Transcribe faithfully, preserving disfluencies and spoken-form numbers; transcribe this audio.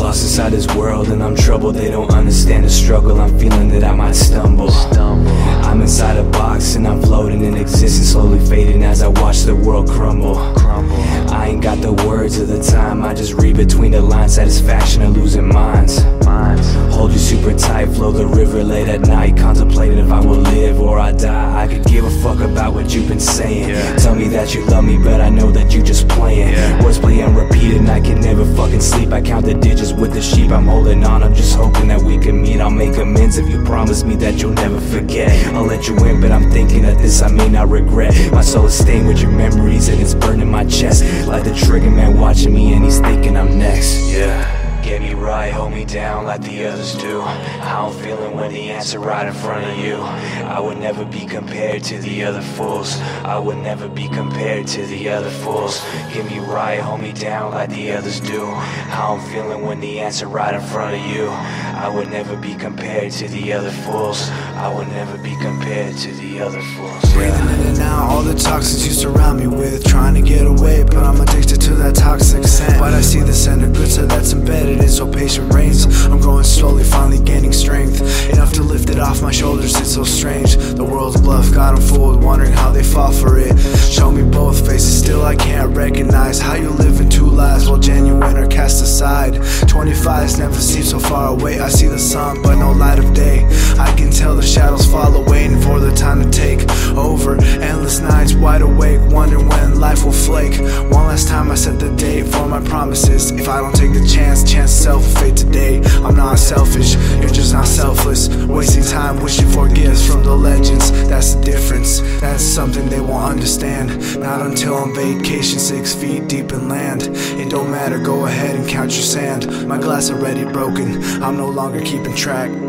lost inside this world and I'm troubled. They don't understand the struggle, I'm feeling that I might stumble. I'm inside a box and I'm floating in existence, slowly fading as I watch the world crumble. I ain't got the words of the time, I just read between the lines, satisfaction of losing minds. Hold you super tight, flow the river late at night, contemplating if I will live or I die. I could give a fuck about what you've been saying. Yeah. Tell me that you love me, but I know that you just playing. Yeah. Words play and repeat and I can never fucking sleep. I count the digits with the sheep, I'm holding on, I'm just hoping that we can meet. I'll make amends if you promise me that you'll never forget. I'll let you in, but I'm thinking that this I may not regret. My soul is stained with your memories and it's burning my chest, like the trigger man watching me and he's thinking I'm next. Yeah. Get me right, hold me down like the others do. How I'm feeling when the answer right in front of you. I would never be compared to the other fools. I would never be compared to the other fools. Get me right, hold me down like the others do. How I'm feeling when the answer right in front of you. I would never be compared to the other fools. I would never be compared to the other fools. Breathing in and out all the toxins you surround me with. Trying to get away, but I'm addicted to that toxic scent. But I see the scent of good, so that's embedded in, so patient reigns. I'm growing slowly, finally gaining strength, enough to lift it off my shoulders, it's so strange. The world's bluff, got them fooled, wondering how they fall for it. Show me both faces, still I can't recognize how you live in two lives while genuine are cast aside. twenty-fives never seem so far away, I see the sun but no light of day. I can tell the shadows follow, waiting for the time to take over. Endless nights wide awake, wondering when life will flake. One last time I set the date for my promises. If I don't take the chance, chance itself will fade today. I'm not selfish, you're just not selfless. Wasting time wishing for gifts from the legends, that's the difference. That's something they won't understand, not until on vacation six feet deep in land. It don't matter, go ahead and count your sand. My glass already broken, I'm no longer keeping track.